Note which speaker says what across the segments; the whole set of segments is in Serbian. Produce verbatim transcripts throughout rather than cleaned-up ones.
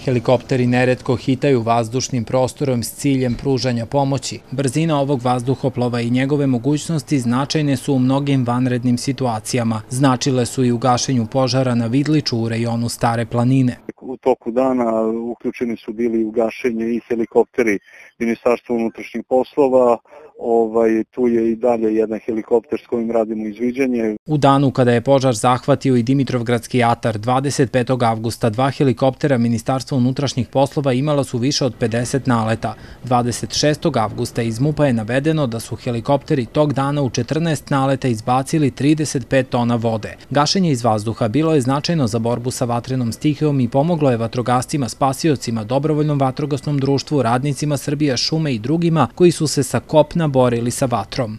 Speaker 1: Helikopteri neretko hitaju vazdušnim prostorom s ciljem pružanja pomoći. Brzina ovog vazduhoplova i njegove mogućnosti značajne su u mnogim vanrednim situacijama. Značile su i u gašenju požara na Vidliču u rejonu Stare planine.
Speaker 2: U toku dana uključeni su bili u gašenje i helikopteri Ministarstva unutrašnjih poslova. Ovaj, tu je i dalje jedan helikopter s kojim radimo izviđanje.
Speaker 1: U danu kada je požar zahvatio i Dimitrovgradski atar, dvadeset petog avgusta, dva helikoptera Ministarstva unutrašnjih poslova imala su više od pedeset naleta. dvadeset šestog avgusta iz MUP-a je navedeno da su helikopteri tog dana u četrnaest naleta izbacili trideset pet tona vode. Gašenje iz vazduha bilo je značajno za borbu sa vatrenom stihijom i pomoglo je vatrogascima, spasiocima, dobrovoljnom vatrogasnom društvu, radnicima Srbija šume i drugima koji su se sa kopna borili sa vatrom.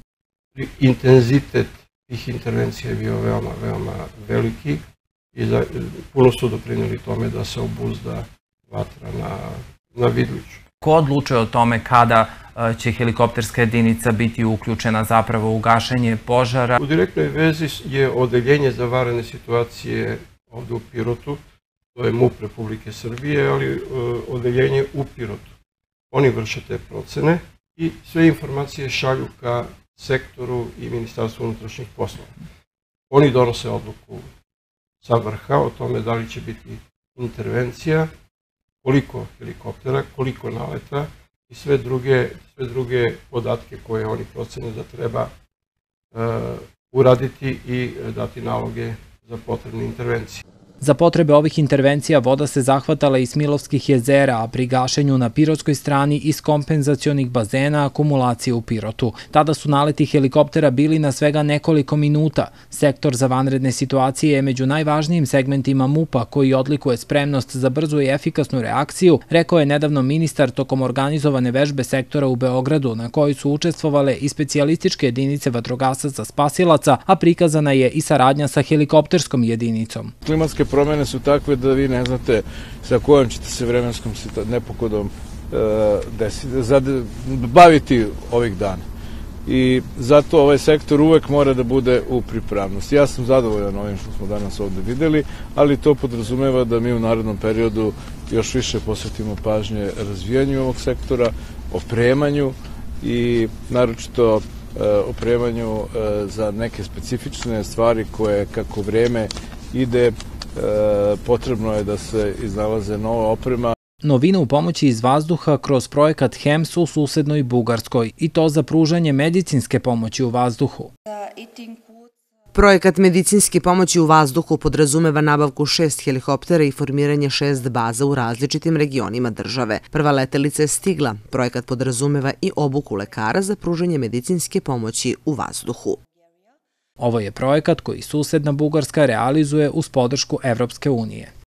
Speaker 3: Intenzitet tih intervencija je bio veoma, veoma veliki i da, puno su doprinijeli tome da se obuzda vatra na, na Vidliću.
Speaker 1: Ko odlučuje o tome kada će helikopterska jedinica biti uključena zapravo u gašenje požara?
Speaker 3: U direktnoj vezi je odeljenje za vanredne situacije ovde u Pirotu, to je MUP Republike Srbije, ali odeljenje u Pirotu. Oni vrše te procene i sve informacije šalju ka sektoru i Ministarstvu unutrašnjih poslova. Oni donose odluku sa vrha o tome da li će biti intervencija, koliko helikoptera, koliko naleta i sve druge, sve druge podatke koje oni procene da treba uh, uraditi i dati naloge za potrebne intervencije.
Speaker 1: Za potrebe ovih intervencija voda se zahvatala iz Smilovskih jezera, a pri gašenju na pirotskoj strani iz kompenzacionih bazena akumulacije u Pirotu. Tada su naleti helikoptera bili na svega nekoliko minuta. Sektor za vanredne situacije je među najvažnijim segmentima MUP-a koji odlikuje spremnost za brzu i efikasnu reakciju, rekao je nedavno ministar tokom organizovane vežbe sektora u Beogradu, na kojoj su učestvovale i specijalističke jedinice vatrogasaca spasilaca, a prikazana je i saradnja sa helikopterskom jedinicom.
Speaker 4: Klimatske promene su takve da vi ne znate sa kojom ćete se vremenskom nepogodom baviti ovih dana. I zato ovaj sektor uvek mora da bude u pripravnosti. Ja sam zadovoljan ovim što smo danas ovde videli, ali to podrazumeva da mi u narednom periodu još više posvetimo pažnje razvijanju ovog sektora, opremanju i naročito opremanju za neke specifične stvari koje kako vreme ide potrebno je da se iznalaze nova oprema.
Speaker 1: Novina u pomoći iz vazduha kroz projekat H E M S u susednoj Bugarskoj i to za pružanje medicinske pomoći u vazduhu.
Speaker 5: Projekat medicinske pomoći u vazduhu podrazumeva nabavku šest helikoptera i formiranje šest baza u različitim regionima države. Prva letelica je stigla. Projekat podrazumeva i obuku lekara za pružanje medicinske pomoći u vazduhu.
Speaker 1: Ovo je projekat koji susedna Bugarska realizuje uz podršku Evropske unije.